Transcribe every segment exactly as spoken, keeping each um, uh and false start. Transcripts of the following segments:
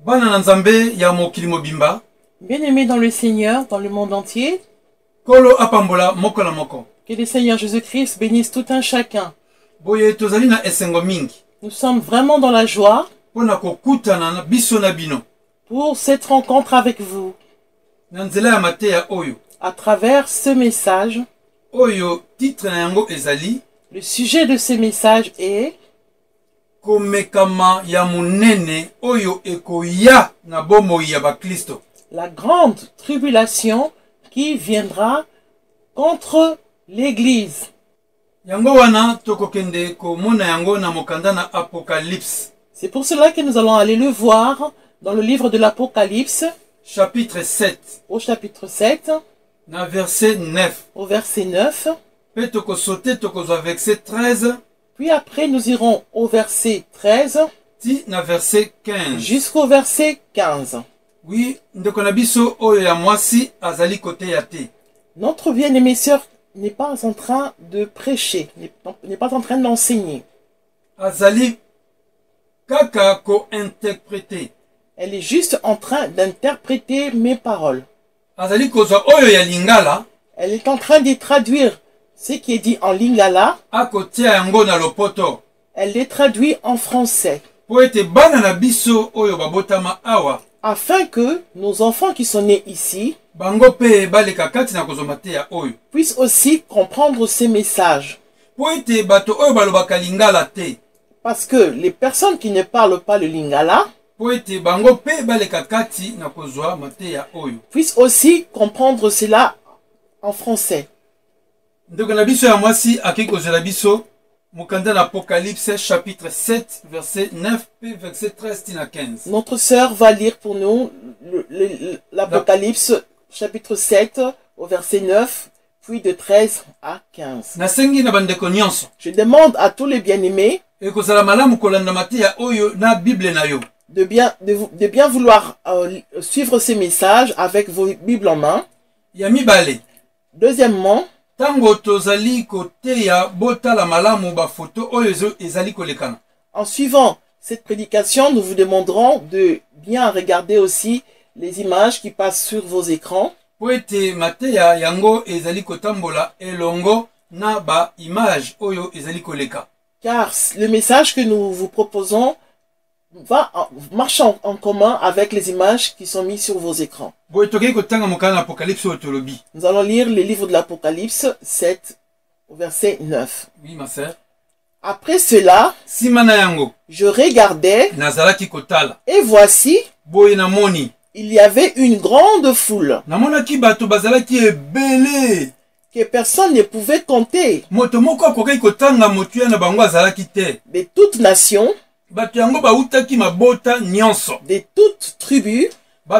Bien-aimés dans le Seigneur, dans le monde entier, que le Seigneur Jésus-Christ bénisse tout un chacun. Nous sommes vraiment dans la joie pour cette rencontre avec vous à travers ce message. Le sujet de ce message est la grande tribulation qui viendra contre l'Église. C'est pour cela que nous allons aller le voir dans le livre de l'Apocalypse, chapitre sept, au chapitre sept, verset neuf. Au verset neuf. verset treize. Puis après, nous irons au verset treize verset quinze. Jusqu'au verset quinze. Oui, notre bien-aimée sœur n'est pas en train de prêcher, n'est pas en train d'enseigner. Elle est juste en train d'interpréter mes paroles. Elle est en train de traduire ce qui est dit en lingala. Elle les traduit en français. Afin que nos enfants qui sont nés ici puissent aussi comprendre ces messages. Parce que les personnes qui ne parlent pas le lingala puissent aussi comprendre cela en français. Apocalypse chapitre sept, verset neuf, verset treize à quinze. Notre sœur va lire pour nous l'Apocalypse chapitre sept au verset neuf, puis de treize à quinze. Je demande à tous les bien-aimés de bien, de, de bien vouloir euh, suivre ces messages avec vos Bibles en main. Deuxièmement, en suivant cette prédication, nous vous demanderons de bien regarder aussi les images qui passent sur vos écrans. Car le message que nous vous proposons va marcher en, en commun avec les images qui sont mises sur vos écrans. Nous allons lire le livre de l'Apocalypse sept, verset neuf. Oui, ma sœur. Après cela, je regardais, et voici, il y avait une grande foule que personne ne pouvait compter, de toutes nations, de toutes tribus,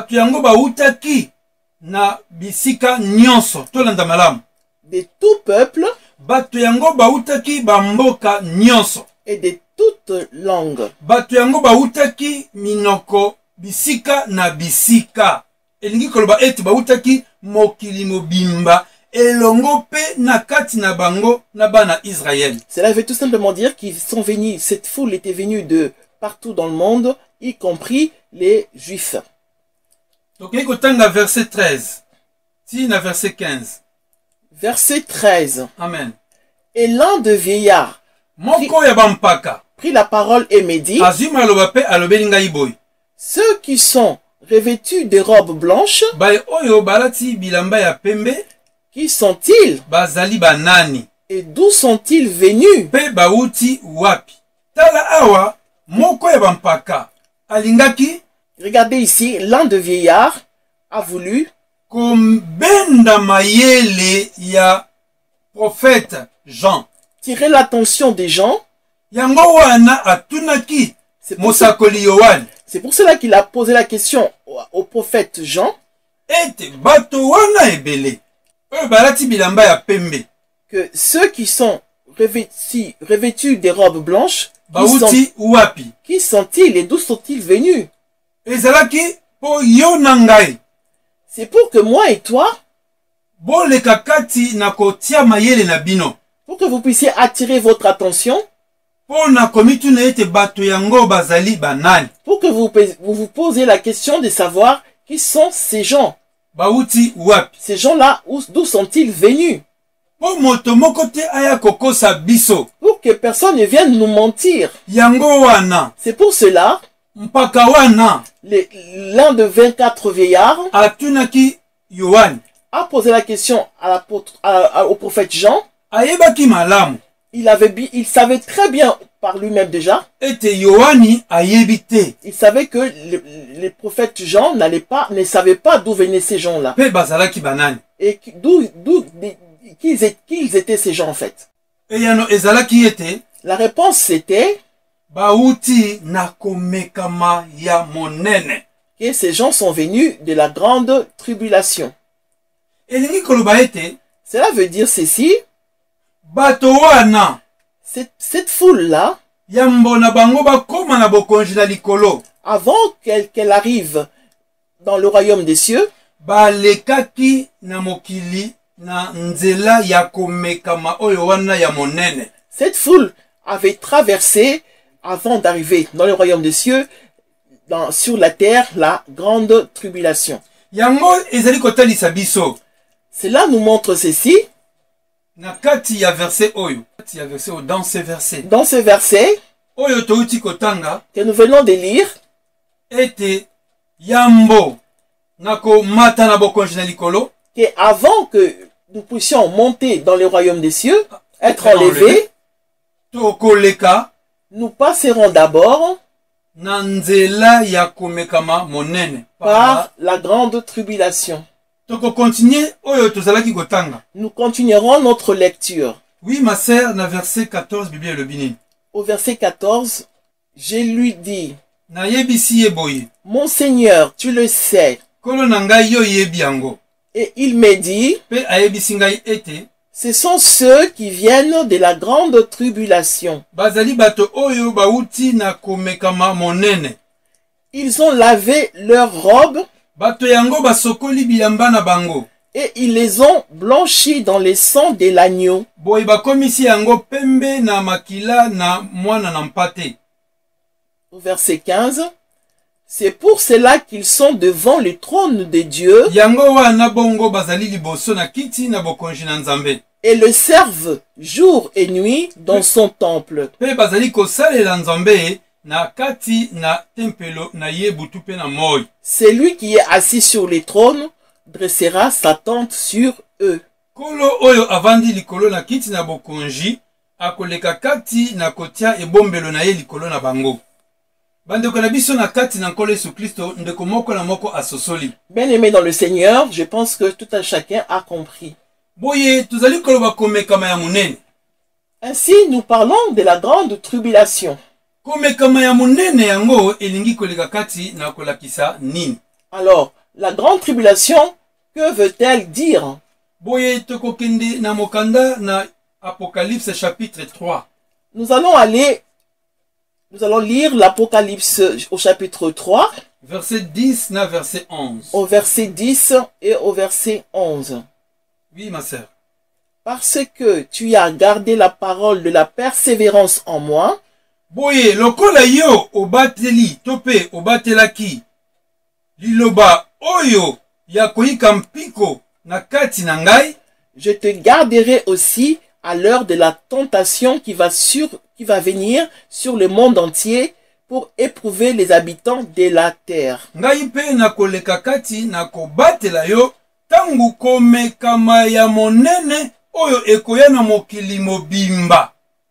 de tout peuple, et de toutes langues. Cela veut tout simplement dire qu'ils sont venus, cette foule était venue de partout dans le monde, y compris les Juifs. Donc, verset treize. Verset quinze. Verset treize. Amen. Et l'un de vieillards prit, prit la parole et me dit: ceux qui sont revêtus de robes blanches, qui sont-ils? Et d'où sont-ils venus? Regardez ici, l'un de vieillards a voulu prophète Jean tirer l'attention des gens. C'est pour, C'est pour cela qu'il a posé la question au, au prophète Jean. Que ceux qui sont revêtus, revêtus des robes blanches, qui sont, qui sont-ils et d'où sont-ils venus? C'est pour que moi et toi, pour que vous puissiez attirer votre attention, Pour que vous vous, vous posez la question de savoir qui sont ces gens. Ces gens-là, d'où sont-ils venus? Pour que personne ne vienne nous mentir. C'est pour cela, l'un de vingt-quatre vieillards a posé la question à l'apôtre, au prophète Jean. Il, avait, il savait très bien par lui-même déjà. Il savait que le, le prophète Jean n'allait pas, ne savait pas d'où venaient ces gens-là. Et d'où, d'où, qui ils étaient ces gens en fait. La réponse c'était que ces gens sont venus de la grande tribulation. Cela veut dire ceci. Cette, cette foule-là, avant qu'elle qu'elle arrive dans le royaume des cieux, cette foule avait traversé, avant d'arriver dans le royaume des cieux, dans, sur la terre, la grande tribulation. Cela nous montre ceci. Dans ce verset, dans ce verset que nous venons de lire, que avant que nous puissions monter dans le royaume des cieux, être enlevés, nous passerons d'abord par la grande tribulation. Nous continuerons notre lecture. Oui, ma sœur, dans verset quatorze, Bible le bini. Au verset quatorze, je lui dis, mon Seigneur, tu le sais. Et il me dit, ce sont ceux qui viennent de la grande tribulation. Ils ont lavé leurs robes et ils les ont blanchis dans le sang de l'agneau. Au verset quinze, c'est pour cela qu'ils sont devant le trône de Dieu et le servent jour et nuit dans son temple. Celui qui est assis sur les trônes dressera sa tente sur eux. Bien-aimé dans le Seigneur, je pense que tout un chacun a compris. Ainsi, nous parlons de la grande tribulation. Alors, la grande tribulation, que veut-elle dire? Apocalypse chapitre trois. Nous allons aller, nous allons lire l'Apocalypse au chapitre trois. Verset dix, na verset onze. Au verset dix et au verset onze. Oui, ma sœur. Parce que tu as gardé la parole de la persévérance en moi. Boye, lokola yo obateli tope obatelaki liloba oyo ya koyika mpiko na kati na ngai, je te garderai aussi à l'heure de la tentation qui va sur qui va venir sur le monde entier pour éprouver les habitants de la terre. Ngai pe na koleka kati na kobatela yo tangu komekama ya monene oyo ekoya na mokili mobimba.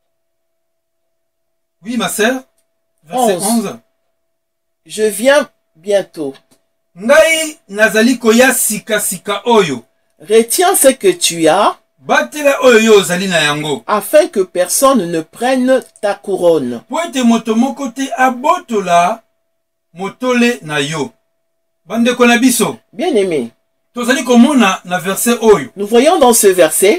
Oui, ma sœur. Verset onze. Je viens bientôt. Ngai nazali koya sika sika oyo. Retiens ce que tu as, batela oyo yo zali na yango, afin que personne ne prenne ta couronne. Po ete moto moko te abotola motole na yo. Bandeko na biso, bien-aimé, tozali komona na verset oyo. Nous voyons dans ce verset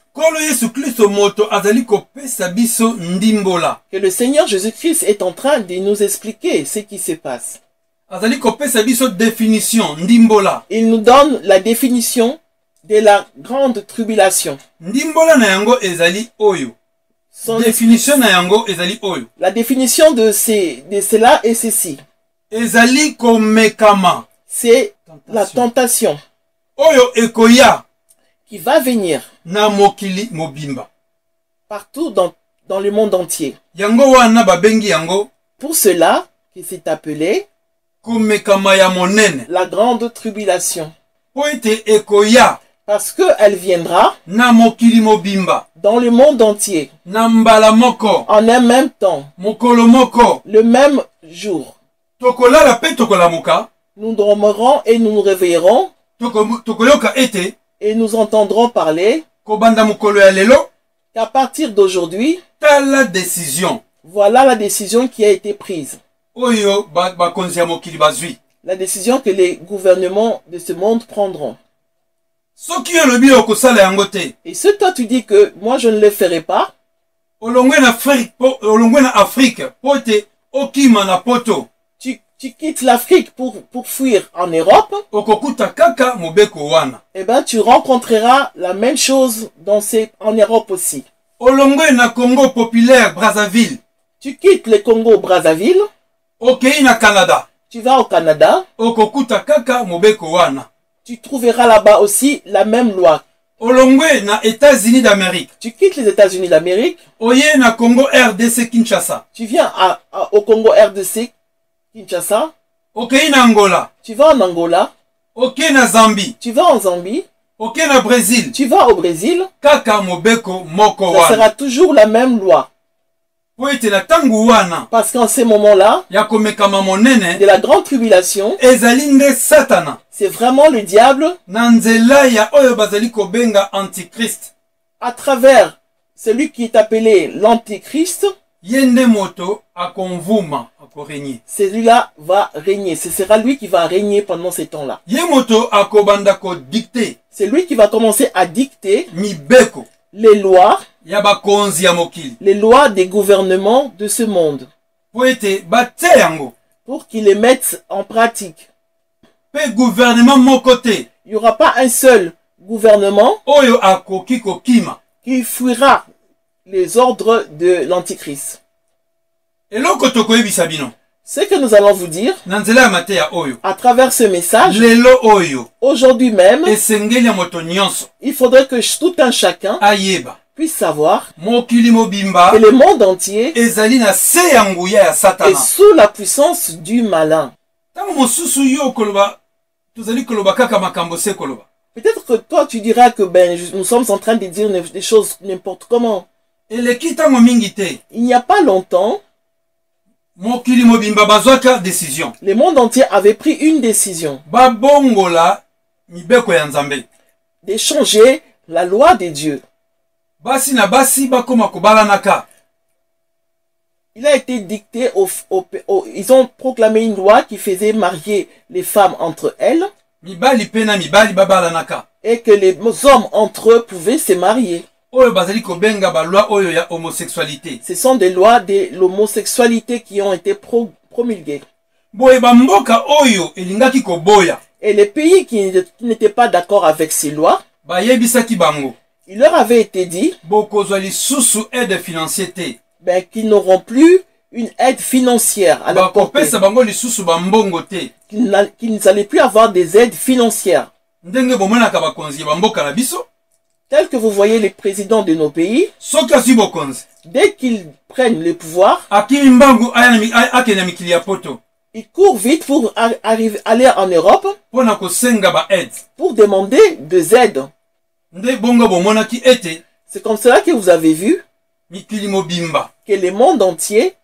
que le Seigneur Jésus-Christ est en train de nous expliquer ce qui se passe. Il nous donne la définition de la grande tribulation. Son définition na yango ezali oyo. La définition de, ces, de cela est ceci. Ezali komekama. C'est la tentation. Oyo ekoya. Qui va venir. Na mokili mobimba. Partout dans, dans le monde entier. Yango wana babengi yango. Pour cela, qui s'est appelé. Komekama ya monene. La grande tribulation. Poete ekoya. Parce qu'elle viendra na mokili mobimba. Dans le monde entier. Na mbala moko. En un même temps. Mokolo moko. Le même jour. Tokolala pe tokolamuka. Nous dormirons et nous nous réveillerons. Tokoyoka ete. Et nous entendrons parler. Kobanda mokolo ya lelo. Qu'à partir d'aujourd'hui. Tala décision. Voilà la décision qui a été prise. Oyo ba bakonzi ya mokili bazui. La décision que les gouvernements de ce monde prendront. Et si toi tu dis que moi je ne le ferai pas, tu, tu quittes l'Afrique pour, pour fuir en Europe, eh ben tu rencontreras la même chose dans ces, en Europe aussi. Congo populaire Brazzaville. Tu quittes le Congo Brazzaville, Canada. Tu vas au Canada, tu trouveras là-bas aussi la même loi. Na États-Unis d'Amérique. Tu quittes les États-Unis d'Amérique. Oye na Congo R D C Kinshasa. Tu viens à, à, au Congo R D C Kinshasa. Ok na Angola. Tu vas en Angola. Ok na Zambie. Tu vas en Zambie. Ok na Brésil. Tu vas au Brésil. Kaka mobeko moko wana. Ça sera toujours la même loi. Parce qu'en ces moments-là, de la grande tribulation, c'est vraiment le diable à travers celui qui est appelé l'antichrist. Celui-là va régner. Ce sera lui qui va régner pendant ces temps-là. C'est lui qui va commencer à dicter les lois, les lois des gouvernements de ce monde, pour qu'ils les mettent en pratique. Il n'y aura pas un seul gouvernement qui fuira les ordres de l'Antichrist. Ce que nous allons vous dire à travers ce message, aujourd'hui même, il faudrait que tout un chacun puisse savoir que le monde entier est sous la puissance du malin. Peut-être que toi tu diras que ben, nous sommes en train de dire des choses n'importe comment. Il n'y a pas longtemps, le monde entier avait pris une décision de changer la loi de Dieu. Il a été dicté, au, au, au, ils ont proclamé une loi qui faisait marier les femmes entre elles et que les hommes entre eux pouvaient se marier. Ce sont des lois de l'homosexualité qui ont été pro, promulguées. Et les pays qui n'étaient pas d'accord avec ces lois, il leur avait été dit ben, qu'ils n'auront plus une aide financière à leur portée. Qu'ils n'allaient plus avoir des aides financières. Tel que vous voyez les présidents de nos pays, dès qu'ils prennent le pouvoir, ils courent vite pour arriver, aller en Europe pour demander des aides. C'est comme cela que vous avez vu que le monde entier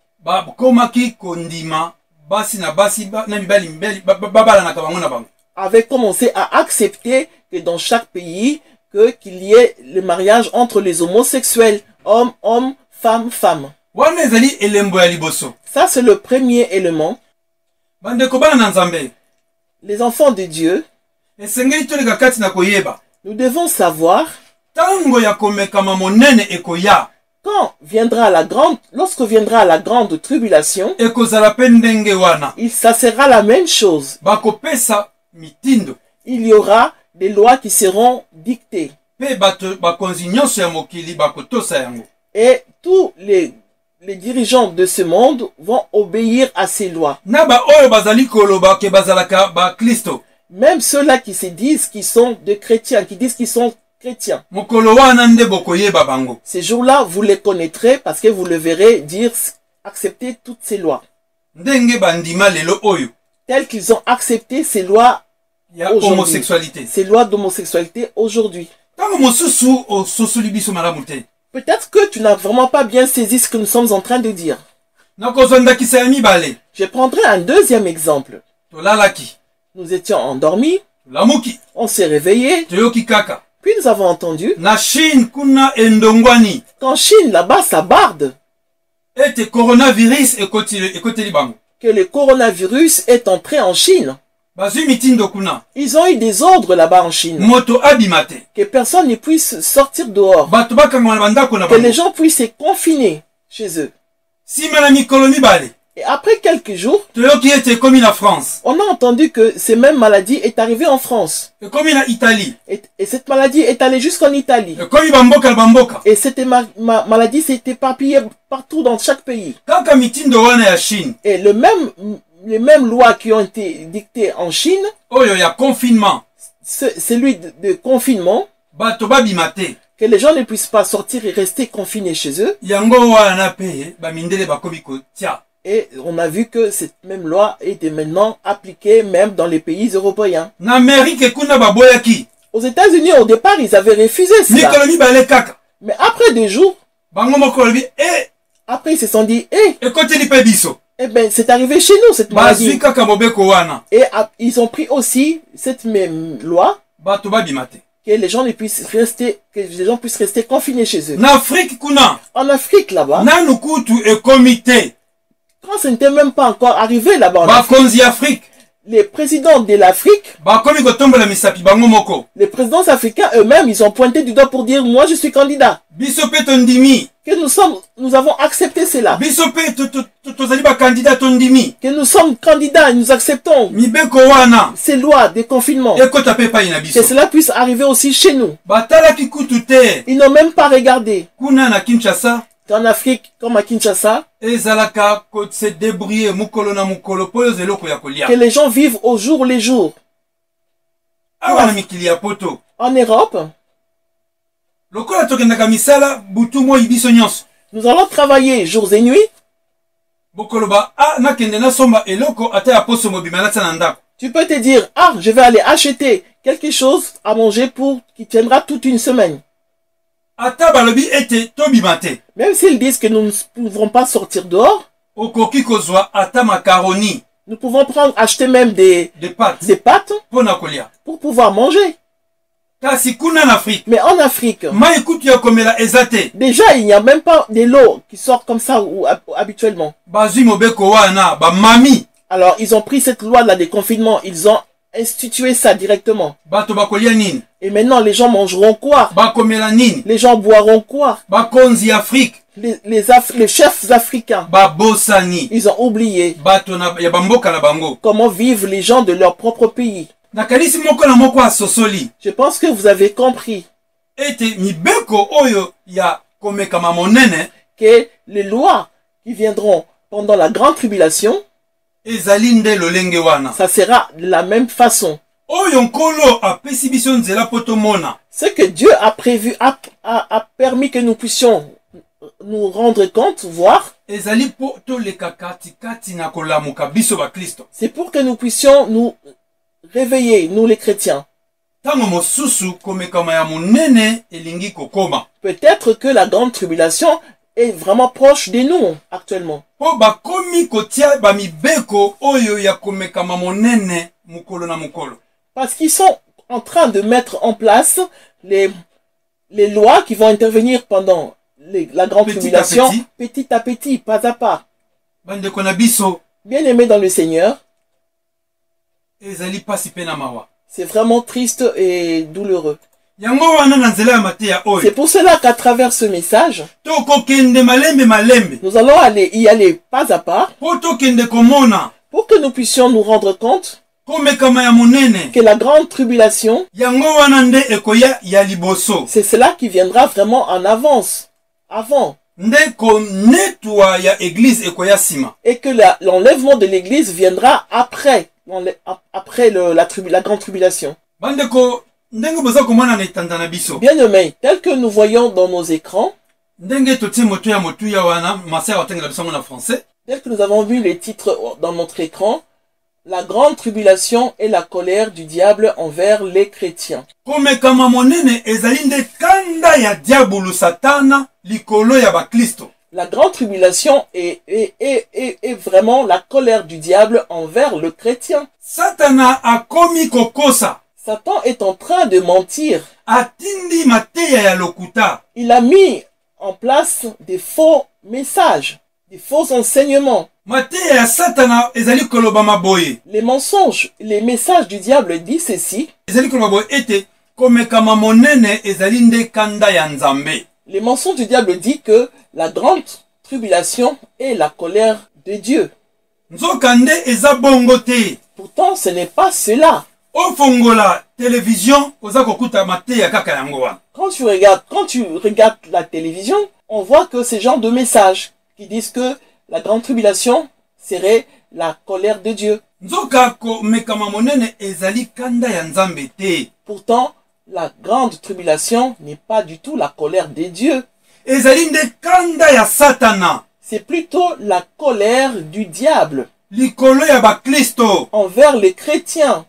avait commencé à accepter que dans chaque pays, que qu'il y ait le mariage entre les homosexuels, hommes, hommes, femmes, femmes. Ça, c'est le premier élément. Les enfants de Dieu, nous devons savoir quand viendra la grande, lorsque viendra la grande tribulation, il ça sera la même chose. Il y aura des lois qui seront dictées. Et tous les, les dirigeants de ce monde vont obéir à ces lois. Même ceux-là qui se disent qu'ils sont des chrétiens, qui disent qu'ils sont chrétiens. Ces jours-là, vous les connaîtrez parce que vous le verrez dire, accepter toutes ces lois. Telles qu'ils ont accepté ces lois homosexualité. Ces lois d'homosexualité aujourd'hui. Peut-être que tu n'as vraiment pas bien saisi ce que nous sommes en train de dire. Je prendrai un deuxième exemple. Nous étions endormis. On s'est réveillés. Puis nous avons entendu qu'en Chine, là-bas, ça barde. Que le coronavirus est entré en Chine. Ils ont eu des ordres là-bas en Chine. Que personne ne puisse sortir dehors. Que les gens puissent se confiner chez eux. Et après quelques jours, on a entendu que cette même maladie est arrivée en France. Et, et cette maladie est allée jusqu'en Italie. Et cette ma ma maladie s'est éparpillée partout dans chaque pays. Et le même, les mêmes lois qui ont été dictées en Chine, celui de, de confinement, que les gens ne puissent pas sortir et rester confinés chez eux. Et on a vu que cette même loi est maintenant appliquée même dans les pays européens. Aux États-Unis, au départ, ils avaient refusé cela. Mais après deux jours, après ils se sont dit, eh, eh ben, c'est arrivé chez nous cette maladie. Et ils ont pris aussi cette même loi que les gens ne puissent rester, que les gens puissent rester confinés chez eux. En Afrique là-bas. Quand ce n'était même pas encore arrivé là-bas en Afrique, les présidents de l'Afrique, les présidents africains eux-mêmes, ils ont pointé du doigt pour dire, moi je suis candidat. Que nous sommes, nous avons accepté cela. Que nous sommes candidats et nous acceptons ces lois de confinement. Que cela puisse arriver aussi chez nous. Ils n'ont même pas regardé. En Afrique, comme à Kinshasa, que les gens vivent au jour les jours. En Europe, nous allons travailler jours et nuits. Tu peux te dire, ah, je vais aller acheter quelque chose à manger pour qui tiendra toute une semaine. Même s'ils disent que nous ne pouvons pas sortir dehors, nous pouvons prendre, acheter même des, des pâtes, des pâtes pour pouvoir manger. Mais en Afrique, déjà il n'y a même pas de l'eau qui sort comme ça ou, habituellement. Alors ils ont pris cette loi-là des confinements, ils ont institué ça directement. Et maintenant les gens mangeront quoi? Les gens boiront quoi? Les, les, Af les chefs africains, ils ont oublié comment vivent les gens de leur propre pays. Je pense que vous avez compris que les lois qui viendront pendant la grande tribulation, ça sera de la même façon. Ce que Dieu a prévu, a, a, a permis que nous puissions nous rendre compte, voir, c'est pour que nous puissions nous réveiller, nous les chrétiens. Peut-être que la grande tribulation est vraiment proche de nous actuellement. Parce qu'ils sont en train de mettre en place les, les lois qui vont intervenir pendant les, la grande petit tribulation, à petit. petit à petit, pas à pas. Bien aimé dans le Seigneur, c'est vraiment triste et douloureux. C'est pour cela qu'à travers ce message, nous allons aller y aller pas à pas pour que nous puissions nous rendre compte que la grande tribulation, c'est cela qui viendra vraiment en avance, avant. Et que l'enlèvement de l'église viendra après, après le, la, tribu, la grande tribulation. Bien aimé, tel que nous voyons dans nos écrans, tel que nous avons vu les titres dans notre écran, la grande tribulation et la colère du diable envers les chrétiens. La grande tribulation est, est, est, est, est vraiment la colère du diable envers le chrétien. Satan est en train de mentir. Il a mis en place des faux messages, des faux enseignements. Les mensonges, les messages du diable disent ceci. Les mensonges du diable disent que la grande tribulation est la colère de Dieu. Pourtant, ce n'est pas cela. Quand tu regardes, quand tu regardes la télévision, on voit que ce genre de messages qui disent que la grande tribulation serait la colère de Dieu. Pourtant, la grande tribulation n'est pas du tout la colère de Dieu. C'est plutôt la colère du diable envers les chrétiens.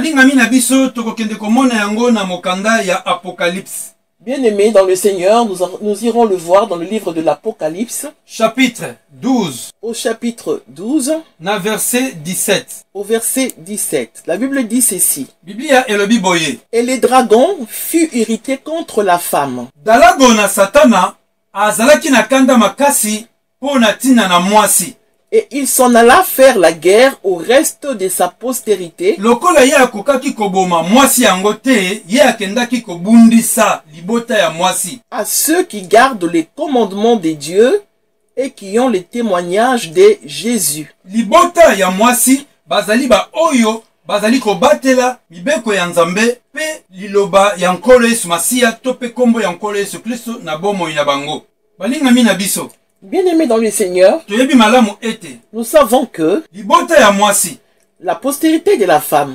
Bien-aimés dans le Seigneur, nous, nous irons le voir dans le livre de l'Apocalypse. Chapitre douze. Au chapitre douze. Na verset dix-sept. Au verset dix-sept. La Bible dit ceci. Biblia et le biboye. Et les dragons furent irrités contre la femme. Dalagona satana azalaki na kanda makasi po na tina na mwasi. Et il s'en alla faire la guerre au reste de sa postérité. Lokola ye akokaki koboma mwasi yango te, ye akendaki kobundisa libota ya mwasi. À ceux qui gardent les commandements de Dieu et qui ont les témoignages de Jésus. Libota ya mwasi bazali ba oyo bazali kobatela mibeko ya Nzambe pe liloba ya nkolo Yesu Masiya to pe kombo ya nkolo Yesu Kristo na bomoi na bango. Balingami na biso. Bien-aimés dans le Seigneur, nous savons que la postérité de la femme,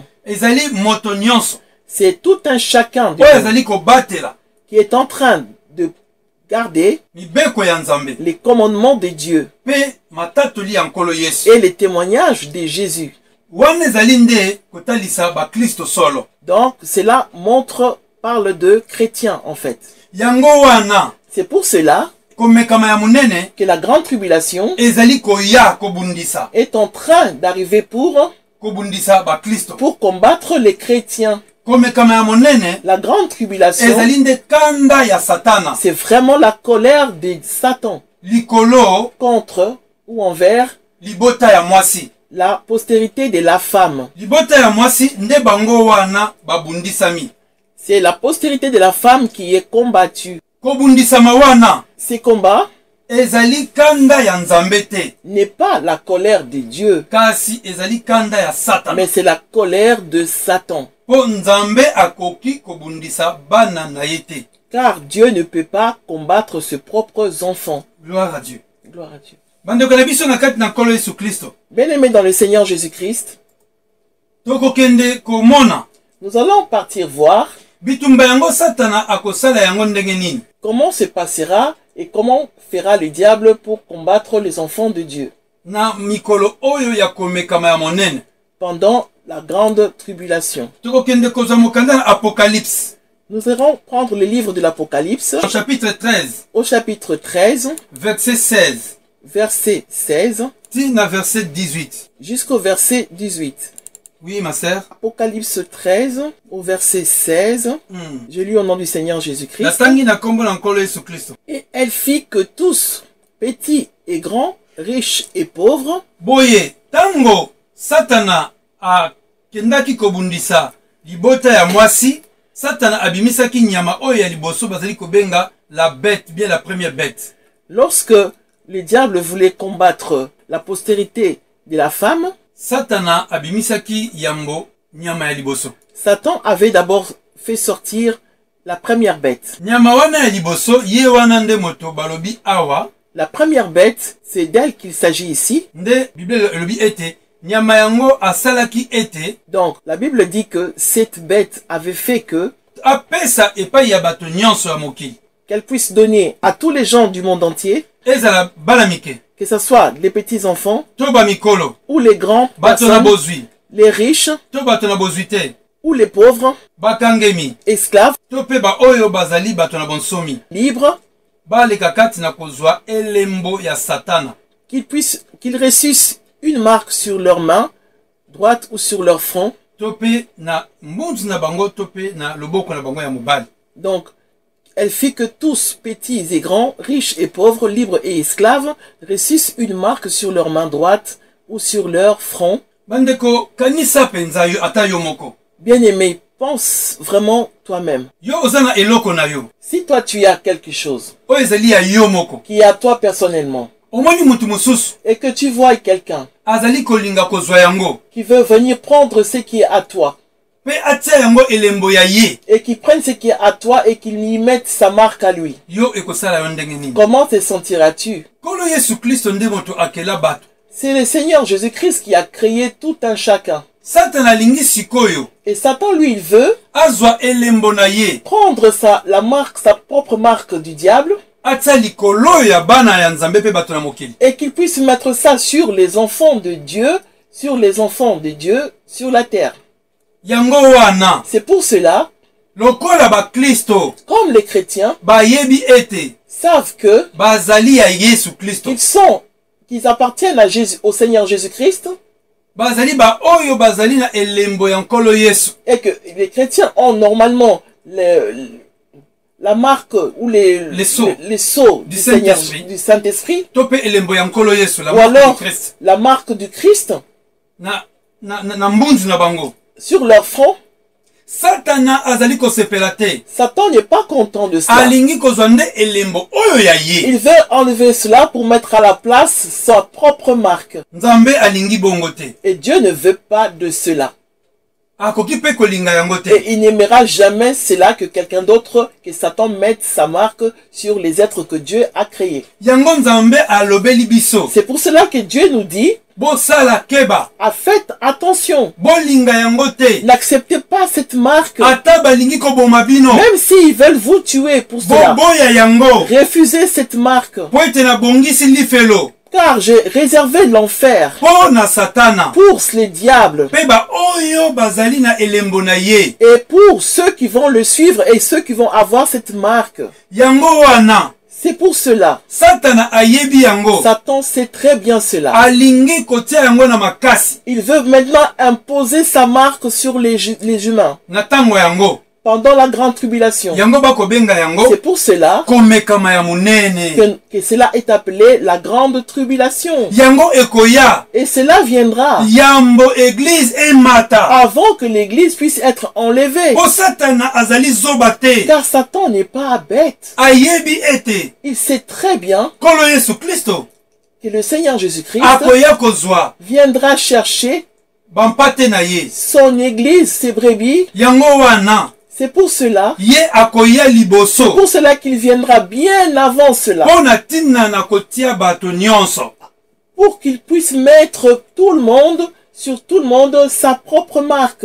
c'est tout un chacun de qui est en train de garder les commandements de Dieu et les témoignages de Jésus. Donc cela montre, parle de chrétiens en fait. C'est pour cela que la grande tribulation est en train d'arriver pour, pour combattre les chrétiens. La grande tribulation, c'est vraiment la colère de Satan contre ou envers la postérité de la femme. C'est la postérité de la femme qui est combattue. Ces combats n'est pas la colère de Dieu, mais c'est la colère de Satan. Car Dieu ne peut pas combattre ses propres enfants. Gloire à Dieu. Gloire à Dieu. Bien-aimés dans le Seigneur Jésus-Christ, nous allons partir voir comment se passera et comment fera le diable pour combattre les enfants de Dieu pendant la grande tribulation. Nous irons prendre le livre de l'Apocalypse au chapitre treize. Au chapitre treize, verset seize. Verset seize. Verset dix-huit. Jusqu'au verset dix-huit. Oui, ma sœur. Apocalypse treize, au verset seize. Mm. Je lis au nom du Seigneur Jésus-Christ. Et elle fit que tous, petits et grands, riches et pauvres, boye, tango, satana, a kendaki kobundisa, libota ya mwasi, satana abimisaki nyama oyo ya liboso bazali kobenga la bête, bien la première bête. Lorsque le diable voulait combattre la postérité de la femme, Satana abimisaki yambo nyama ya liboso. Satan avait d'abord fait sortir la première bête. Nyama wana ya liboso ye wana nde moto balobi awa. La première bête, c'est d'elle qu'il s'agit ici. Donc, la Bible dit que cette bête avait fait que qu'elle puisse donner à tous les gens du monde entier, que ce soit les petits-enfants ou les grands, personnes, les riches ou les pauvres, esclaves, libres, qu'ils puissent, qu'ils reçussent une marque sur leur main droite ou sur leur front. Donc, elle fit que tous, petits et grands, riches et pauvres, libres et esclaves, reçussent une marque sur leur main droite ou sur leur front. Bien-aimé, pense vraiment toi-même. Si toi tu as quelque chose qui est à toi personnellement, et que tu vois quelqu'un qui veut venir prendre ce qui est à toi, et qui prenne ce qui est à toi et qu'il y mette sa marque à lui, comment te sentiras-tu? C'est le Seigneur Jésus-Christ qui a créé tout un chacun. Et Satan, lui, il veut prendre sa, la marque, sa propre marque du diable, et qu'il puisse mettre ça sur les enfants de Dieu, sur les enfants de Dieu, sur la terre. C'est pour cela, comme les chrétiens savent que ils sont, qu'ils appartiennent à Jésus, au Seigneur Jésus-Christ, et que les chrétiens ont normalement le, la marque ou les, les sceaux, les, les sceaux du, du Seigneur, du Saint-Esprit, ou alors la marque du Christ na, na, na, na sur leur front. Satan n'est pas content de cela. Il veut enlever cela pour mettre à la place sa propre marque. Et Dieu ne veut pas de cela. Et il n'aimera jamais cela que quelqu'un d'autre, que Satan mette sa marque sur les êtres que Dieu a créés. C'est pour cela que Dieu nous dit, ah, faites attention. N'acceptez pas cette marque. Même s'ils veulent vous tuer pour cela. Refusez cette marque. Car j'ai réservé l'enfer pour les diables et pour ceux qui vont le suivre et ceux qui vont avoir cette marque. C'est pour cela. Satan sait très bien cela. Il veut maintenant imposer sa marque sur les, les humains. Pendant la grande tribulation. C'est pour cela que, que cela est appelé la grande tribulation. Et cela viendra avant que l'église puisse être enlevée. Car Satan n'est pas bête. Il sait très bien que le Seigneur Jésus-Christ viendra chercher son église, ses brebis. C'est pour cela, c'est pour cela qu'il viendra bien avant cela. Pour qu'il puisse mettre tout le monde, sur tout le monde, sa propre marque.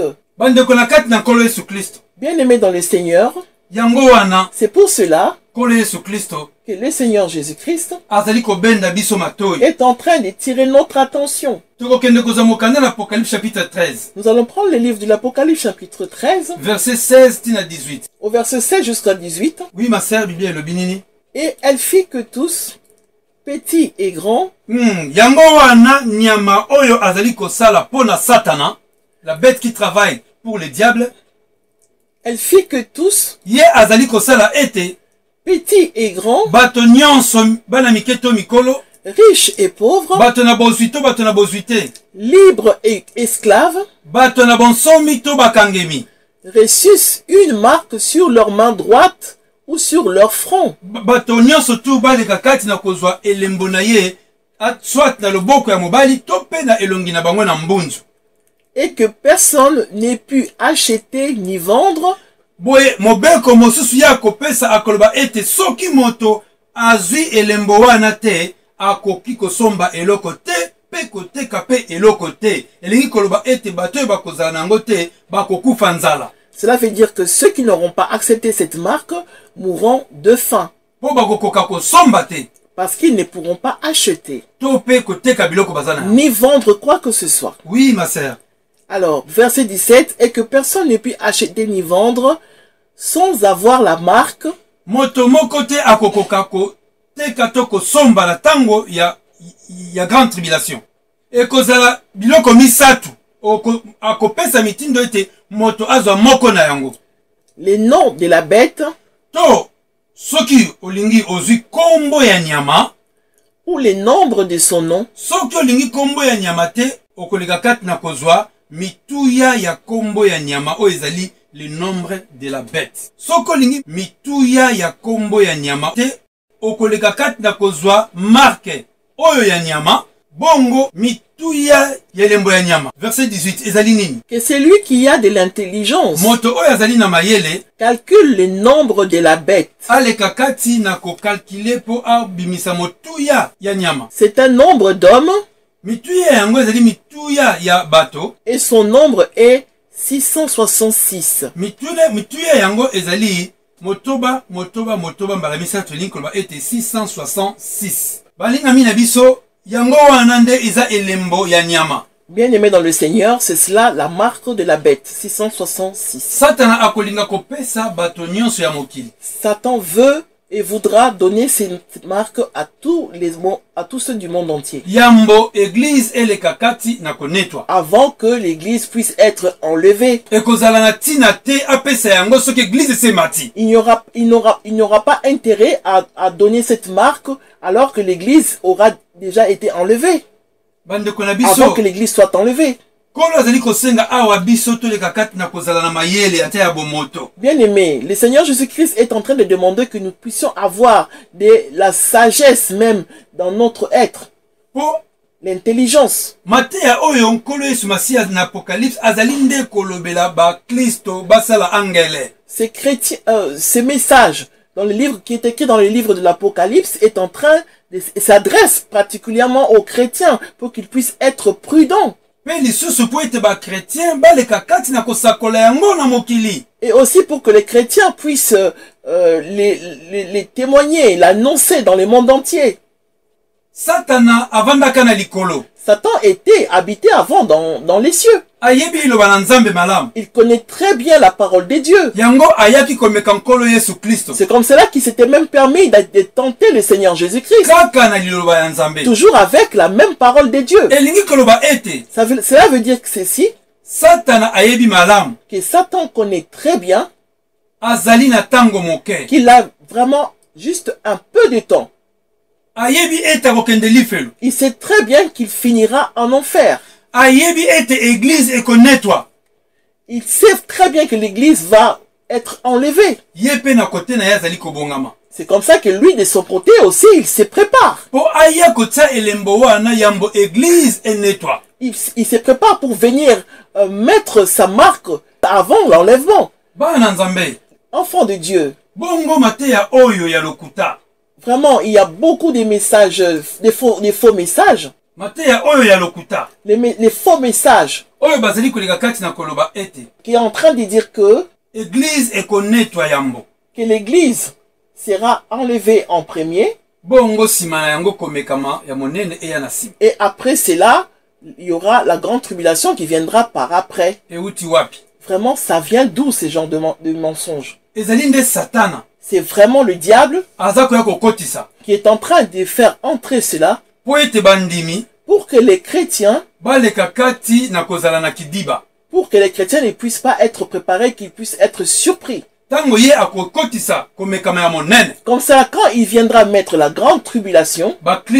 Bien aimé dans le Seigneur, c'est pour cela que le Seigneur Jésus-Christ est en train de tirer notre attention. Nous allons prendre le livre de l'Apocalypse chapitre treize, verset seize à dix-huit. Au verset seize jusqu'à dix-huit. Oui, ma sœur, Bible et le binini. Et elle fit que tous, petits et grands, la bête qui travaille pour les diables, elle fit que tous, petits et grands, riches et pauvres, libres et esclaves, reçussent une marque sur leur main droite ou sur leur front. Et que personne n'ait pu acheter ni vendre, boye mobeko mosusu ya kopesa akoloba ete soki moto azwi elembo wana te akoki kosomba eloko te pe koteka pe eloko te elingi koloba ete bato bakozala nango te bakokufa nzala. Cela veut dire que ceux qui n'auront pas accepté cette marque mourront de faim. Po bakokoka kosomba te parce qu'ils ne pourront pas acheter to pe koteka biloko bazana ni vendre quoi que ce soit. Oui ma sœur. Alors verset dix-sept, et que personne ne puisse acheter ni vendre sans avoir la marque. Moto moko te akokoka ko teka to kosomba na tango ya ya grande tribulation. E kozala biloko misatu akopesa mitindo ete moto azwa moko na yango. Les noms de la bête to soki olingi ozwi kombo ya nyama ou les nombres de son nom. Soki olingi kombo ya nyama te okoleka kati na kozwa mituya ya kombo ya nyama o ezali le nombre de la bête. Soki olingi mituya ya kombo ya nyama te okoleka kati na kozwa marque oyo ya nyama bongo mituya ya lembo ya nyama. Verset dix-huit ezali nini? Que celui qui a de l'intelligence moto oyo azali na mayele calcule le nombre de la bête. Aleka kati na ko calculer po abimisa motuya ya nyama. C'est un nombre d'hommes mituya yango ezali mituya ya bato et son nombre est six cent soixante-six. Mituya mituya yango ezali motoba motoba motoba mbala misato linko ba ete six cent soixante-six. Balinga mina biso yango wana nde eza elembo ya nyama. Bien-aimé dans le Seigneur, c'est cela la marque de la bête, six cent soixante-six. Satana akolinga kopesa bato nyonso ya mokili. Satan veut et voudra donner cette marque à tous les à tous ceux du monde entier. Yambo église ele kakati na konetwa. Avant que l'église puisse être enlevée. E kozala na tina te apesa yango soki église se mati. Il n'y aura il n'aura il n'y aura pas intérêt à à donner cette marque alors que l'église aura déjà été enlevée. Avant que l'église soit enlevée. Bien aimé, le Seigneur Jésus-Christ est en train de demander que nous puissions avoir de la sagesse même dans notre être. L'intelligence. Ces chrétiens, euh, ces messages dans le livre qui est écrit dans le livre de l'Apocalypse est en train de s'adresse particulièrement aux chrétiens pour qu'ils puissent être prudents. Et aussi pour que les chrétiens puissent euh, les, les, les témoigner, l'annoncer dans le monde entier. Satana avandaka na likolo. Satan était habité avant dans, dans les cieux. Il connaît très bien la parole de Dieu. C'est comme cela qu'il s'était même permis de tenter le Seigneur Jésus-Christ. Toujours avec la même parole de Dieu. Ça veut, cela veut dire que ceci, que Satan connaît très bien qu'il a vraiment juste un peu de temps. Il sait très bien qu'il finira en enfer. Il sait très bien que l'église va être enlevée. C'est comme ça que lui, de son côté aussi, il se prépare. Il, il se prépare pour venir euh, mettre sa marque avant l'enlèvement. Enfant de Dieu. Vraiment, il y a beaucoup de messages, des faux, des faux messages. Les, les faux messages qui est en train de dire que que l'église sera enlevée en premier et après cela il y aura la grande tribulation qui viendra par après. Vraiment, ça vient d'où ces genres de, de mensonges? C'est vraiment le diable qui est en train de faire entrer cela pour que les chrétiens pour que les chrétiens ne puissent pas être préparés, qu'ils puissent être surpris. Comme ça, quand il viendra mettre la grande tribulation,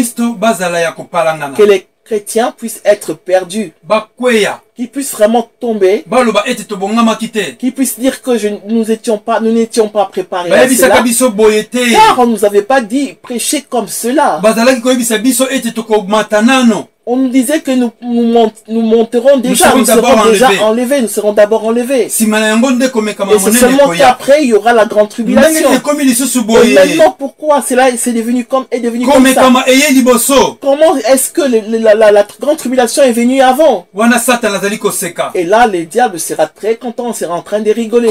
que les chrétiens puissent être perdus, qu'ils puissent vraiment tomber, qu'ils puissent dire que je, nous étions pas, nous n'étions pas préparés à cela, car on nous avait pas dit prêcher comme cela. On nous disait que nous, nous, mont, nous monterons déjà, nous serons, nous serons déjà enlevés. enlevés, nous serons d'abord enlevés. Et c'est seulement qu'après, il y aura la grande tribulation. Et maintenant, pourquoi cela c'est devenu comme, est devenu comme ça? Comment est-ce que le, la, la, la grande tribulation est venue avant? Et là, le diable sera très content, on sera en train de rigoler.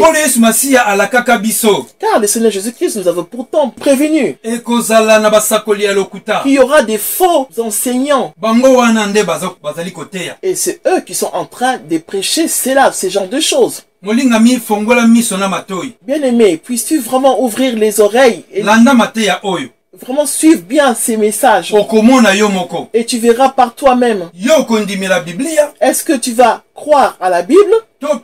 Car le Seigneur Jésus-Christ nous avait pourtant prévenu qu'il y aura des faux enseignants. Et c'est eux qui sont en train de prêcher cela, ces genres de choses. Bien-aimé, puisses-tu vraiment ouvrir les oreilles et vraiment suivre bien ces messages. Et tu verras par toi-même. Est-ce que tu vas croire à la Bible?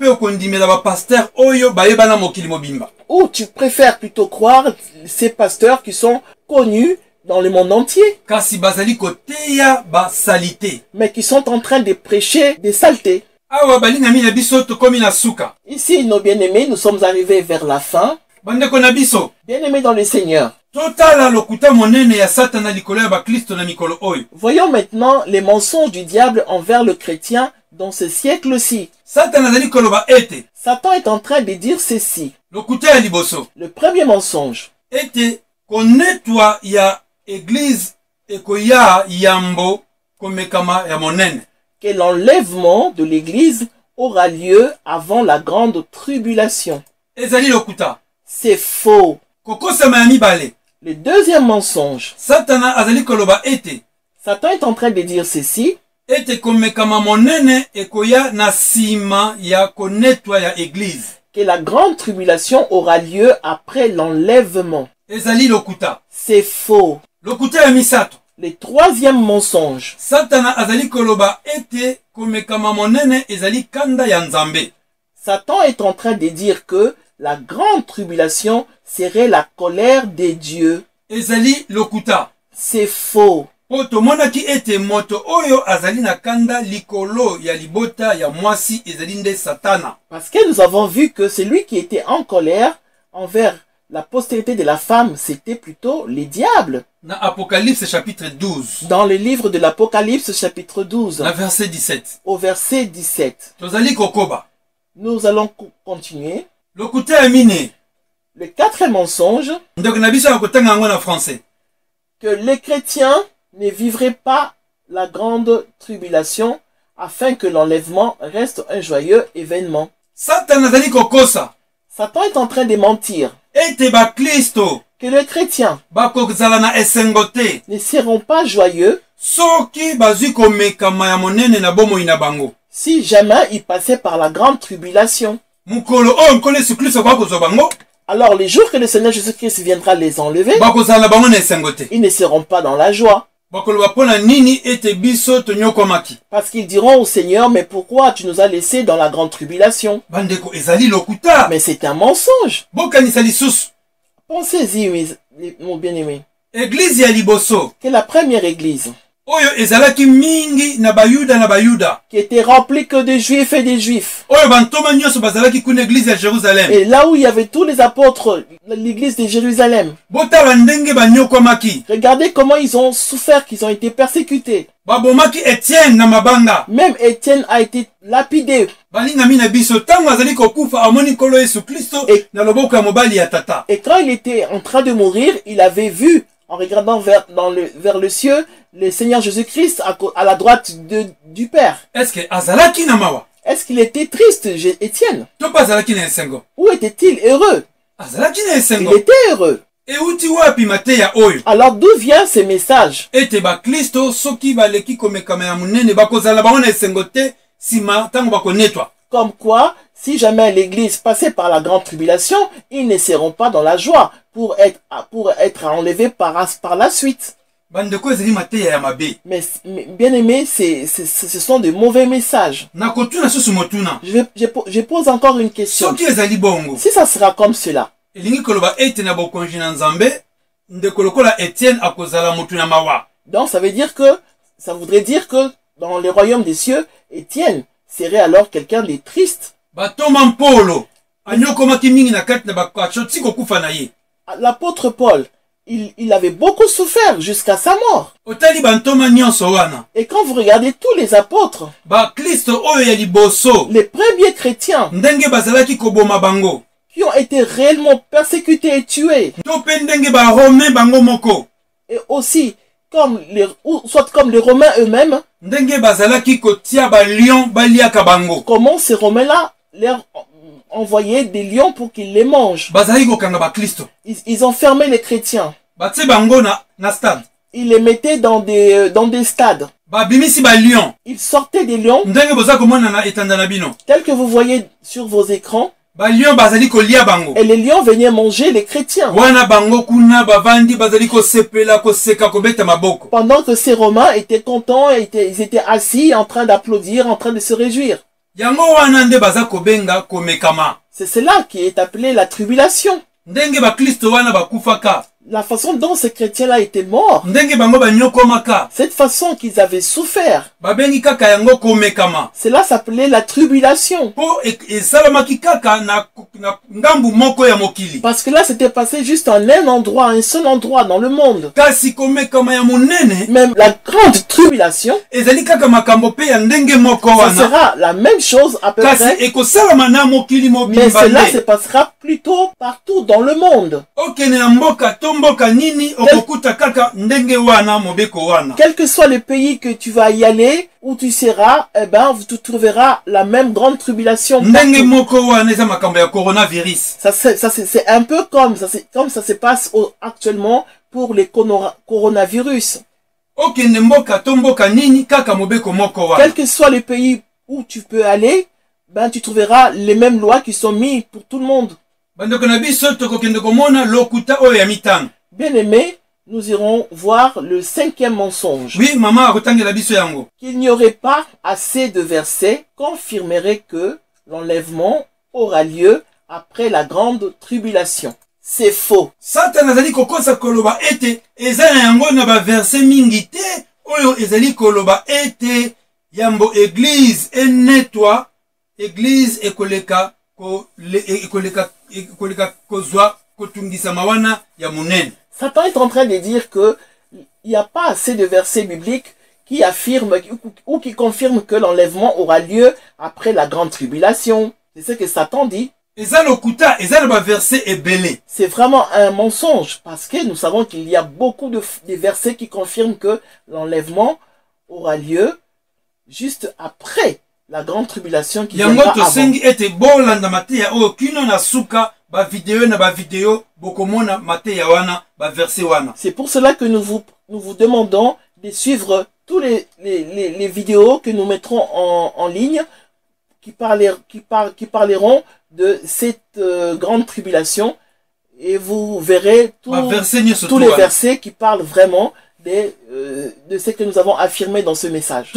Ou tu préfères plutôt croire ces pasteurs qui sont connus dans le monde entier, mais qui sont en train de prêcher des saletés. Ici, nos bien-aimés, nous sommes arrivés vers la fin. Bien-aimés dans le Seigneur, voyons maintenant les mensonges du diable envers le chrétien dans ce siècle-ci. Satan est en train de dire ceci. Le premier mensonge. Église ekoya yambo komekama ya monene. Que l'enlèvement de l'église aura lieu avant la grande tribulation. Ezali lokuta. C'est faux. Kokosa mayami bale. Le deuxième mensonge. Satana azali koloba ete. Satan est en train de dire ceci. Ete komekama monene ekoya na sima ya konetwa ya église. Que la grande tribulation aura lieu après l'enlèvement. Ezali lokuta. C'est faux. Le troisième mensonge. Satana azali koloba ete komekama monene ezali kanda ya Nzambe. Satan est en train de dire que la grande tribulation serait la colère des dieux. Ezali lokuta. C'est faux. Poto monaki ete moto oyo azali na kanda likolo ya libota ya mwasi ezali nde Satana. Parce que nous avons vu que celui qui était en colère envers la postérité de la femme, c'était plutôt les diables. Dans Apocalypse chapitre douze. Dans le livre de l'Apocalypse chapitre douze. Au verset dix-sept. Au verset dix-sept. Nous allons continuer. Le quatrième mensonge. Que les chrétiens ne vivraient pas la grande tribulation afin que l'enlèvement reste un joyeux événement. Satan Satan est en train de mentir. Que les chrétiens ne seront pas joyeux si jamais ils passaient par la grande tribulation. Alors les jours que le Seigneur Jésus-Christ viendra les enlever, ils ne seront pas dans la joie. Parce qu'ils diront au Seigneur, mais pourquoi tu nous as laissés dans la grande tribulation? Mais c'est un mensonge. Pensez-y, mon bien-aimé. Que la première église, qui était remplie que de juifs et des juifs, et là où il y avait tous les apôtres, l'église de Jérusalem, regardez comment ils ont souffert, qu'ils ont été persécutés. Même Étienne a été lapidé. Et, et quand il était en train de mourir, il avait vu, en regardant vers, dans le, vers le ciel, le Seigneur Jésus-Christ à, à la droite de, du Père. Est-ce qu'il était triste, Étienne? Ou était-il heureux? Il était heureux. Alors d'où vient ce message? Comme quoi, si jamais l'église passait par la grande tribulation, ils ne seront pas dans la joie pour être, pour être enlevés par, par la suite. Mais, bien aimé, c'est, c'est, ce sont de mauvais messages. Je, vais, je, je pose encore une question. Si ça sera comme cela, donc ça veut dire que, ça voudrait dire que dans le royaume des cieux, Étienne serait alors quelqu'un de triste. L'apôtre Paul il, il avait beaucoup souffert jusqu'à sa mort. Et quand vous regardez tous les apôtres, les premiers chrétiens qui ont été réellement persécutés et tués, et aussi comme les, soit comme les Romains eux-mêmes, comment ces Romains-là leur envoyaient des lions pour qu'ils les mangent. Ils, ils enfermaient les chrétiens. Ils les mettaient dans des, dans des stades. Ils sortaient des lions, tels que vous voyez sur vos écrans. Et les lions venaient manger les chrétiens. Pendant que ces Romains étaient contents, étaient, ils étaient assis en train d'applaudir, en train de se réjouir. C'est cela qui est appelé la tribulation. La façon dont ces chrétiens-là étaient morts, cette façon qu'ils avaient souffert, cela s'appelait la tribulation. Parce que là, c'était passé juste en un endroit, un seul endroit dans le monde. Même la grande tribulation, ce sera la même chose à peu près, mais cela se passera plutôt partout dans le monde. Quel que soit le pays que tu vas y aller, où tu seras, eh ben, tu trouveras la même grande tribulation. Ça, c'est un peu comme ça, comme ça se passe au, actuellement pour les coronavirus. Quel que soit le pays où tu peux aller, ben, tu trouveras les mêmes lois qui sont mises pour tout le monde. Bien aimé, nous irons voir le cinquième mensonge. Oui, maman, qu'il n'y aurait pas assez de versets confirmerait que l'enlèvement aura lieu après la grande tribulation. C'est faux. Satan azali kokosa koloba ete ezana yango na ba verset mingi te oyo ezali koloba ete yambo église enetwa église ekoleka ko ekoleka ekoleka kozwa kotungisa mawana ya munene. Satan est en train de dire que il n'y a pas assez de versets bibliques qui affirment ou qui confirment que l'enlèvement aura lieu après la grande tribulation. C'est ce que Satan dit. C'est vraiment un mensonge parce que nous savons qu'il y a beaucoup de, de versets qui confirment que l'enlèvement aura lieu juste après la grande tribulation qui viendra avant. C'est pour cela que nous vous, nous vous demandons de suivre tous les, les, les, les vidéos que nous mettrons en, en ligne qui, parler, qui, par, qui parleront de cette euh, grande tribulation et vous verrez tout, tous les versets qui parlent vraiment de, euh, de ce que nous avons affirmé dans ce message.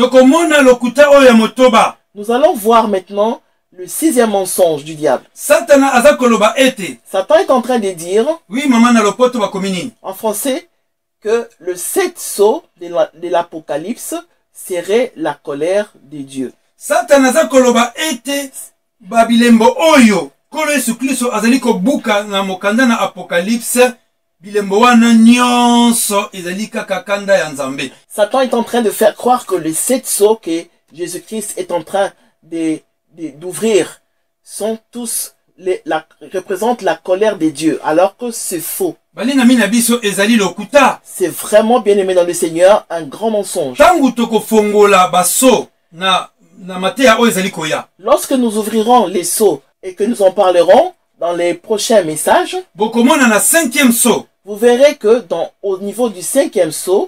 Nous allons voir maintenant le sixième mensonge du diable. Satan est en train de dire, oui, maman, en français, que le sept sceaux de l'Apocalypse serait la colère de Dieu. Satan ete babilembo oyo kolo Yesu Kristo azali ko buka na mokanda na Apocalypse bilembo wana nyonso ezali kaka kanda ya Nzambe. Satan est en train de faire croire que les sept sceaux que Jésus-Christ est en train de d'ouvrir sont tous les, la, représentent la colère de Dieu, alors que c'est faux. C'est vraiment, bien aimé dans le Seigneur, un grand mensonge. Lorsque nous ouvrirons les sceaux et que nous en parlerons dans les prochains messages, vous verrez que dans, au niveau du cinquième sceau,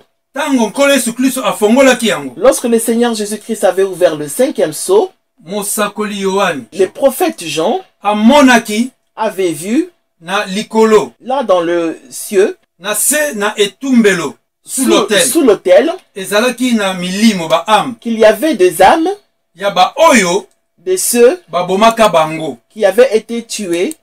lorsque le Seigneur Jésus-Christ avait ouvert le cinquième sceau, le prophète Jean avait vu na likolo, là dans le ciel, na se na etumbelo, sous l'autel, sous l'autel, ezalaki na milimo ba âme, qu'il y avait des âmes, ya ba oyo, de ceux ba bomaka bango, qui avaient été tués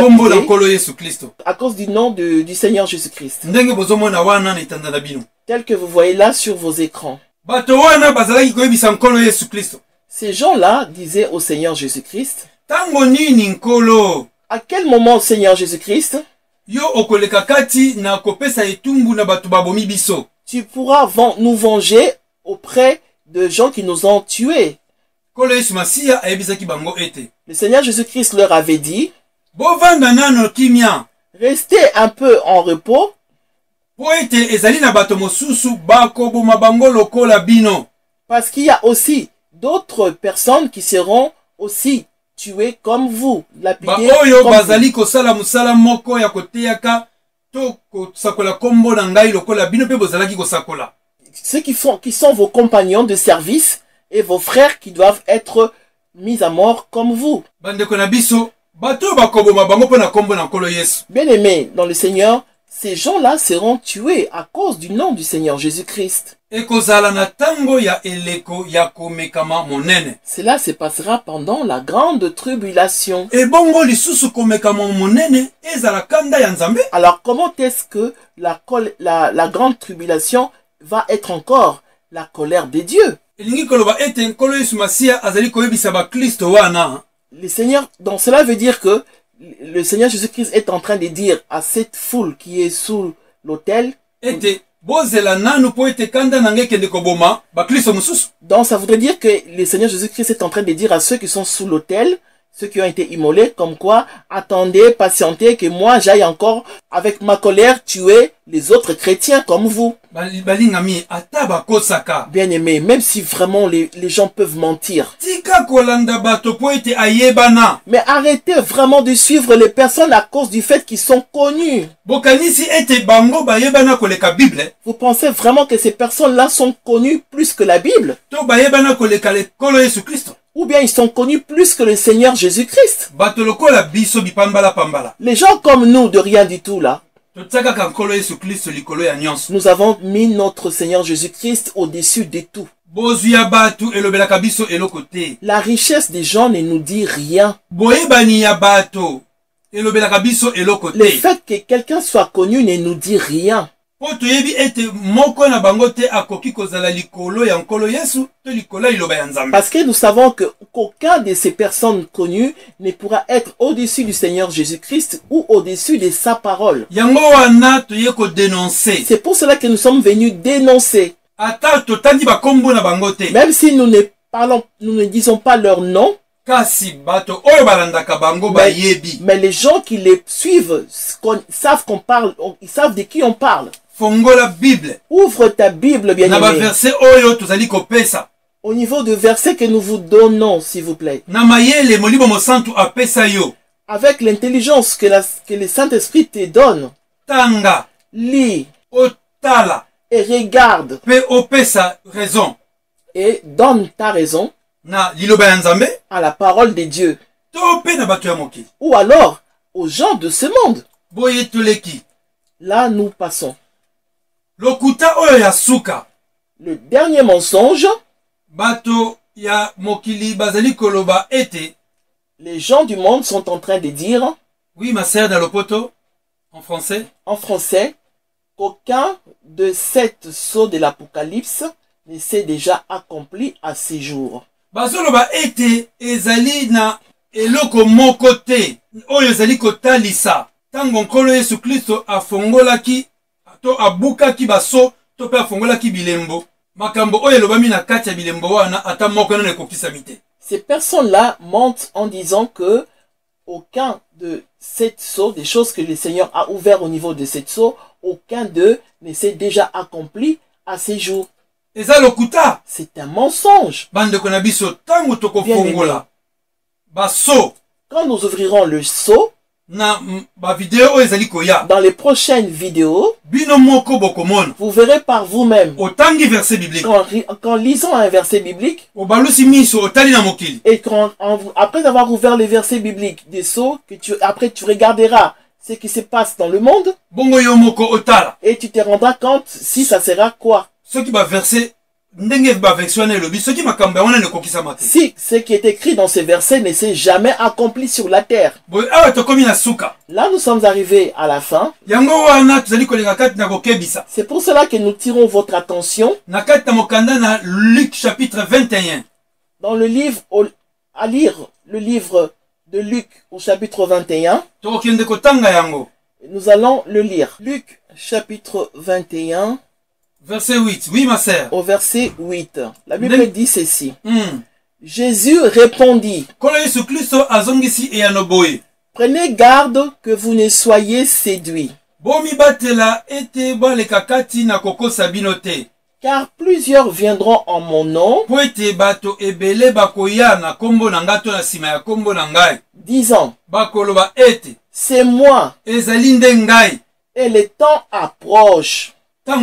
à cause du nom de, du Seigneur Jésus-Christ. Ndenge bozomona wana na itanda na bino, tel que vous voyez là sur vos écrans. Bato wana bazalaki koyebisa nkolo Yesu Kristo. Ces gens-là disaient au Seigneur Jésus-Christ, tango nini nkolo, à quel moment, Seigneur Jésus-Christ, Yo okoleka kati na kopesa etumbu na batu babomi biso. Tu pourras nous venger auprès de gens qui nous ont tués. Le Seigneur Jésus-Christ leur avait dit, restez un peu en repos, parce qu'il y a aussi d'autres personnes qui seront aussi tuées comme vous, lapidées comme vous. Ceux qui, font, qui sont vos compagnons de service et vos frères qui doivent être mis à mort comme vous. Bien aimés dans le Seigneur, ces gens-là seront tués à cause du nom du Seigneur Jésus-Christ. Cela se passera pendant la grande tribulation. Alors comment est-ce que la, la, la grande tribulation va être encore la colère de Dieu? Le Seigneur, donc cela veut dire que le Seigneur Jésus-Christ est en train de dire à cette foule qui est sous l'autel, donc ça voudrait dire que le Seigneur Jésus-Christ est en train de dire à ceux qui sont sous l'autel, ceux qui ont été immolés, comme quoi, attendez, patientez, que moi j'aille encore, avec ma colère, tuer les autres chrétiens comme vous. Bien aimé, même si vraiment les, les gens peuvent mentir. Mais arrêtez vraiment de suivre les personnes à cause du fait qu'ils sont connus. Vous pensez vraiment que ces personnes-là sont connues plus que la Bible? Ou bien ils sont connus plus que le Seigneur Jésus-Christ? Les gens comme nous, de rien du tout là, nous avons mis notre Seigneur Jésus-Christ au-dessus de tout. La richesse des gens ne nous dit rien. Le fait que quelqu'un soit connu ne nous dit rien. Parce que nous savons que qu'aucun de ces personnes connues ne pourra être au-dessus du Seigneur Jésus-Christ ou au-dessus de sa parole. C'est pour cela que nous sommes venus dénoncer. Même si nous ne parlons, nous ne disons pas leur nom, mais, mais les gens qui les suivent savent qu'on parle, ils savent de qui on parle. Ouvre ta Bible, bien aimé. Au niveau de versets que nous vous donnons, s'il vous plaît. Avec l'intelligence que, la, que le Saint-Esprit te donne. Lis. Et regarde. Et donne ta raison. À la parole de Dieu. Ou alors aux gens de ce monde. Là nous passons. Le dernier mensonge. Les gens du monde sont en train de dire. Oui, ma sœur dans le poteau. En français. En français. Qu'aucun de sept sceaux de l'Apocalypse ne s'est déjà accompli à ces jours. Bazoloba ete ezali na eloko moko te oyo ezali kotalisa tango nkolo Yesu Kristo afongolaki to abukaki baso to pe afongolaki bilembo makambo oyo elobami na kati ya bilembo wana ata moko na ekokisa mite. Ces personnes-là mentent en disant que aucun de sept sceaux, des choses que le Seigneur a ouvert au niveau de sept sceaux, aucun d'eux ne s'est déjà accompli à ces jours. C'est un mensonge. Bien quand nous ouvrirons le sceau, dans les prochaines vidéos, vous verrez par vous-même qu'en, qu'en lisant un verset biblique, et quand, en, après avoir ouvert les versets bibliques des sceaux, que tu, après tu regarderas ce qui se passe dans le monde, et tu te rendras compte si ça sera quoi. Si ce qui est écrit dans ces versets ne s'est jamais accompli sur la terre. Là nous sommes arrivés à la fin. C'est pour cela que nous tirons votre attention Luc chapitre vingt et un. Dans le livre, à lire le livre de Luc au chapitre vingt et un. Nous allons le lire. Luc chapitre vingt et un. Verset huit. Oui, ma sœur. Au verset huit. La Bible Dem... dit ceci. Mm. Jésus répondit. Prenez garde que vous ne soyez séduits. Car plusieurs viendront en mon nom, disant, c'est moi, et le temps approche.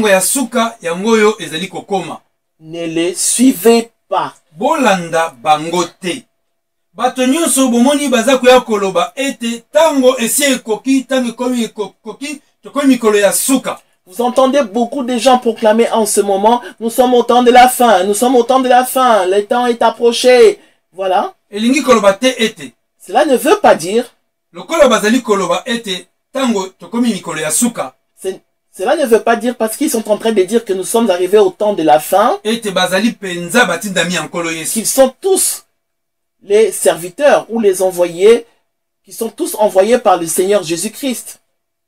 Ne les suivez pas. Bolanda bangote. Bato nyonso bomoni baza kuya koloba ete tango esi ekoki tango komi ekoki tokomi mikolo ya suka. Vous entendez beaucoup de gens proclamer en ce moment, nous sommes au temps de la fin, nous sommes au temps de la fin, le temps est approché. Voilà. Elingi koloba te ete. Cela ne veut pas dire. Lokola bazali koloba ete tango tokomi mikolo ya suka. Cela ne veut pas dire parce qu'ils sont en train de dire que nous sommes arrivés au temps de la fin. Qu'ils sont tous les serviteurs ou les envoyés, qui sont tous envoyés par le Seigneur Jésus-Christ.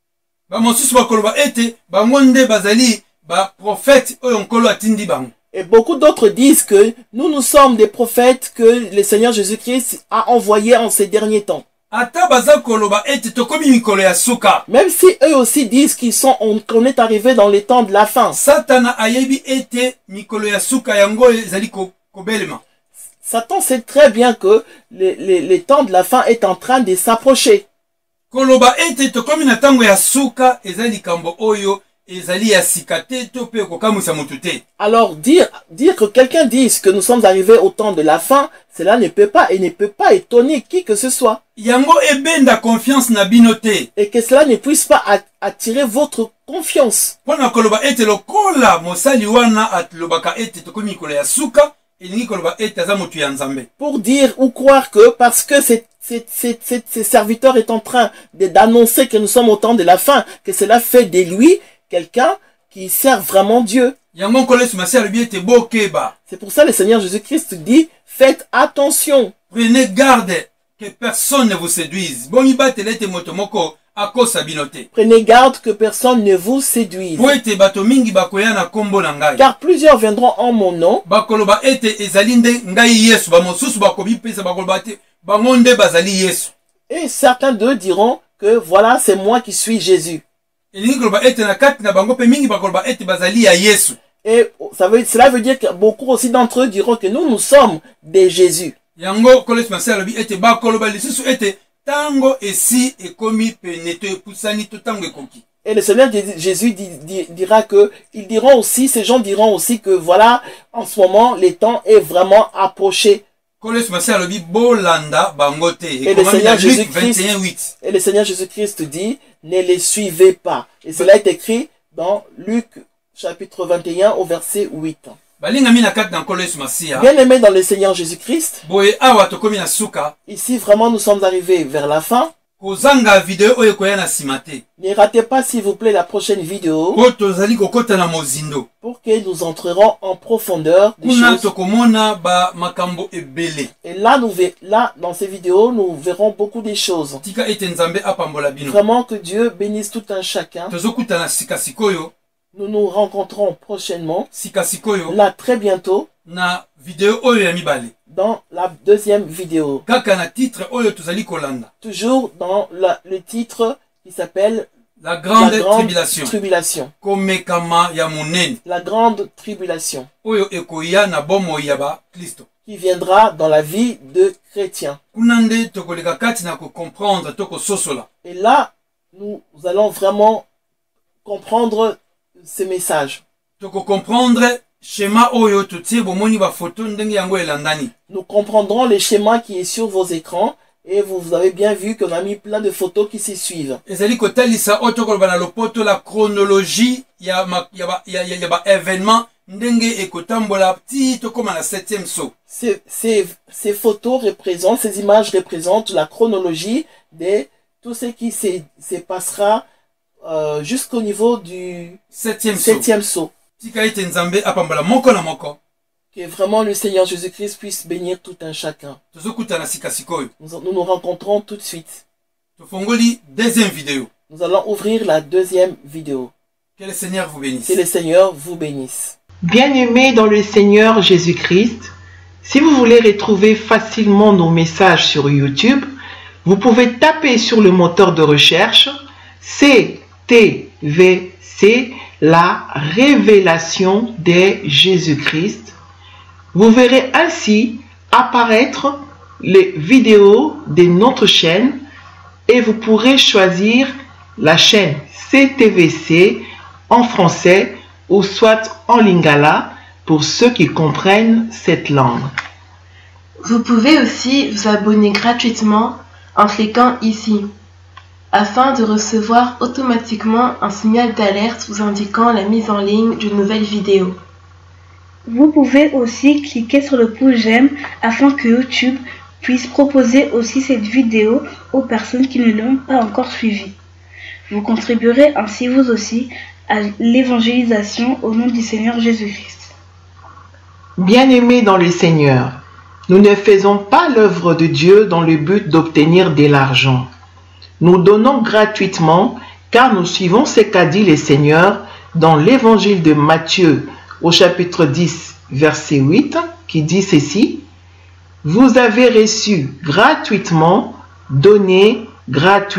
Et beaucoup d'autres disent que nous, nous sommes des prophètes que le Seigneur Jésus-Christ a envoyés en ces derniers temps. Même si eux aussi disent qu'ils sont, qu'on est arrivé dans les temps de la fin. Satan sait très bien que les, les, les temps de la fin est en train de s'approcher. Alors dire, dire que quelqu'un dise que nous sommes arrivés au temps de la fin, cela ne peut pas et ne peut pas étonner qui que ce soit. Et que cela ne puisse pas attirer votre confiance. Pour dire ou croire que parce que ces, ces, ces, ces serviteurs est en train d'annoncer que nous sommes au temps de la fin, que cela fait de lui quelqu'un qui sert vraiment Dieu. C'est pour ça que le Seigneur Jésus-Christ dit, faites attention. Prenez garde que personne ne vous séduise. Prenez garde que personne ne vous séduise. Car plusieurs viendront en mon nom. Et certains d'eux diront que voilà, c'est moi qui suis Jésus. Et ça veut, cela veut dire que beaucoup aussi d'entre eux diront que nous, nous sommes des Jésus. Et le Seigneur Jésus dira que, ils diront aussi, ces gens diront aussi que voilà, en ce moment, le temps est vraiment approché. Et le Seigneur Jésus-Christ, et le Seignent Jésus-Christ dit, ne les suivez pas. Et cela est écrit dans Luc chapitre vingt et un au verset huit. Bien-aimés dans le Seigneur Jésus-Christ, ici vraiment nous sommes arrivés vers la fin. Ne ratez pas s'il vous plaît la prochaine vidéo pour que nous entrerons en profondeur des choses. Et là, nous, là, dans ces vidéos, nous verrons beaucoup de choses. Vraiment que Dieu bénisse tout un chacun. Nous nous rencontrons prochainement, là très bientôt, dans la deuxième vidéo. Toujours dans la, le titre qui s'appelle La grande, la grande tribulation. tribulation. La grande tribulation. Qui viendra dans la vie de chrétiens. Et là, nous allons vraiment comprendre ce message. Nous comprendrons le schéma qui est sur vos écrans et vous, vous avez bien vu qu'on a mis plein de photos qui s'y suivent. La chronologie, il y a événement ces, ces, ces photos représentent, ces images représentent la chronologie de tout ce qui se, se passera euh, jusqu'au niveau du septième, septième saut. Que vraiment le Seigneur Jésus-Christ puisse bénir tout un chacun. Nous nous rencontrons tout de suite. Deuxième vidéo. Nous allons ouvrir la deuxième vidéo. Que le Seigneur vous bénisse. Que le Seigneur vous bénisse. Bien-aimés dans le Seigneur Jésus-Christ, si vous voulez retrouver facilement nos messages sur YouTube, vous pouvez taper sur le moteur de recherche C T V C, la révélation de Jésus-Christ. Vous verrez ainsi apparaître les vidéos de notre chaîne et vous pourrez choisir la chaîne C T V C en français ou soit en lingala pour ceux qui comprennent cette langue. Vous pouvez aussi vous abonner gratuitement en cliquant ici, afin de recevoir automatiquement un signal d'alerte vous indiquant la mise en ligne d'une nouvelle vidéo. Vous pouvez aussi cliquer sur le pouce j'aime afin que YouTube puisse proposer aussi cette vidéo aux personnes qui ne l'ont pas encore suivie. Vous contribuerez ainsi vous aussi à l'évangélisation au nom du Seigneur Jésus-Christ. Bien-aimés dans le Seigneur, nous ne faisons pas l'œuvre de Dieu dans le but d'obtenir de l'argent. Nous donnons gratuitement car nous suivons ce qu'a dit le Seigneur dans l'évangile de Matthieu au chapitre dix, verset huit, qui dit ceci: « Vous avez reçu gratuitement, donnez gratuitement. »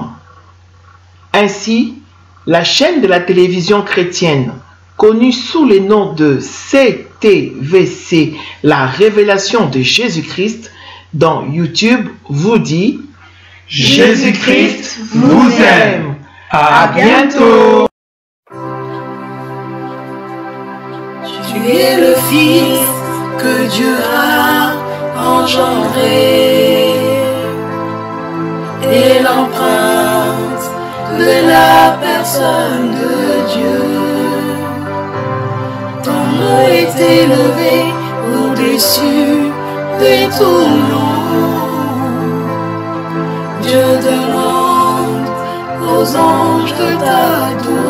Ainsi, la chaîne de la télévision chrétienne, connue sous le nom de C T V C, la révélation de Jésus-Christ, dans YouTube, vous dit « Jésus-Christ vous aime ». À bientôt. Tu es le Fils que Dieu a engendré et l'empreinte de la personne de Dieu. Ton nom est élevé au-dessus de tout nom. Dieu demande aux anges de t'adorer.